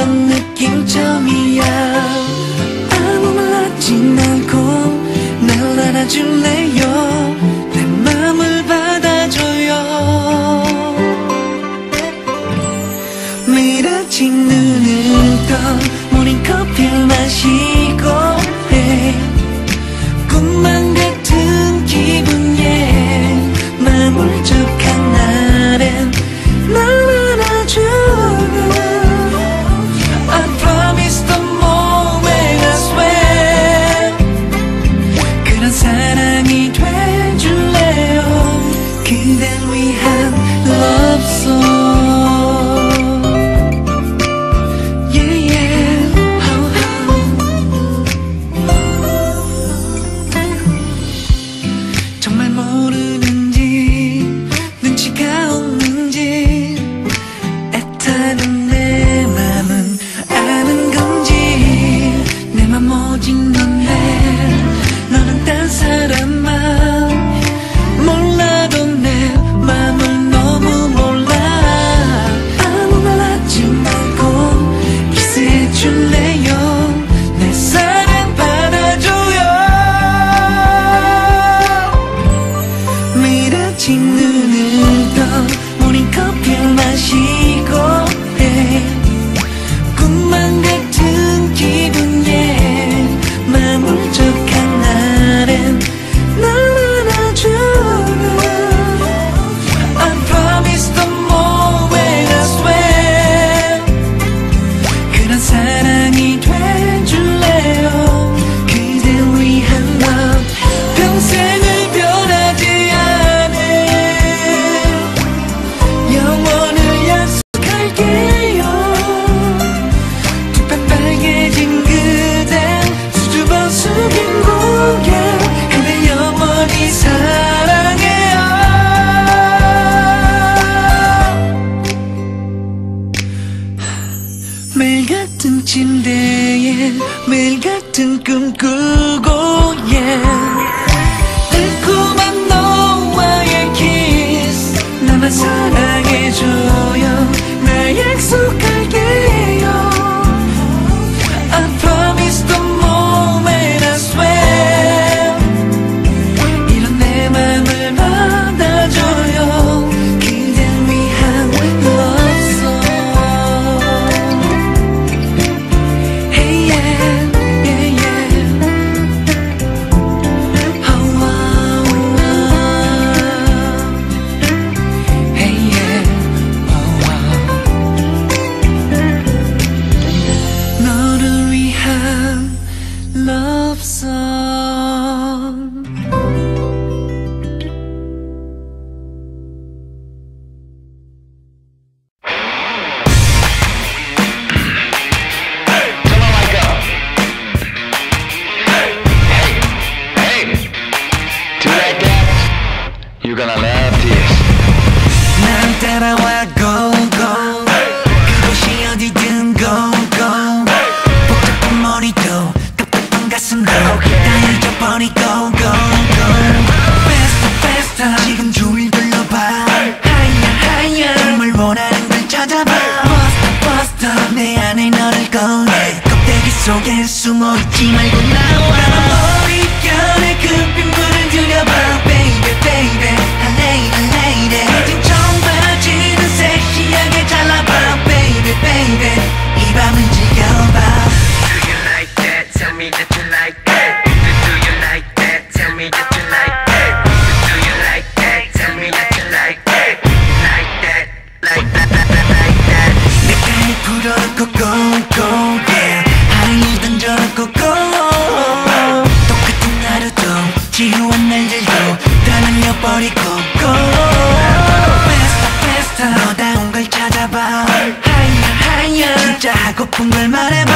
이런 느낌 처음이야. 아무 말 하진 않고 날 알아줄래요. 내 맘을 받아줘요. 매일 아침 눈을 떠 모닝커피를 마시고 해. 꿈만 같은 기분에 맘 울적한 날엔 날 안아주는 I promise the moment I swear 그런 사랑이 돼줄래요. 그댈 위한 love song. 매일 같은 침대에 매일 같은 꿈 꾸고 달콤한 너와의 kiss 나만 사랑해줘요. 나 약속할게요. I promise the moment I swear 이런 내 맘을 받아줘요. 그댈 위한 love song. Hey yeah, yeah, yeah. Oh, oh, oh. Hey yeah, oh, oh. 너를 위한 love song. You're gonna love this. 날 따라와 go go 그곳이 어디든 go go 복잡한 머리도 답답한 가슴도 다 잊어버리고 go go faster faster 지금 주위를 둘러봐 higher higher 정말 원하는 걸 찾아봐 faster faster 내 안에 너를 꺼내 껍데기 속에 숨어있지 말고 나와 머릿결에 그 빗물을 들여봐 baby baby 이젠 청바지는 섹시하게 잘라봐 baby baby 이 밤을 즐겨봐. Do you like that? Tell me that you like that. Do you like that? Tell me that you like that. Do you like that? Tell me that you like that. Like that, like that, like that. 내가에 풀어놓고 go go yeah 하늘 던져놓고 go 똑같은 하루도 지루한 날들도 다 날려버리고 go faster faster 너다운 걸 찾아봐 higher higher 진짜 하고픈 걸 말해봐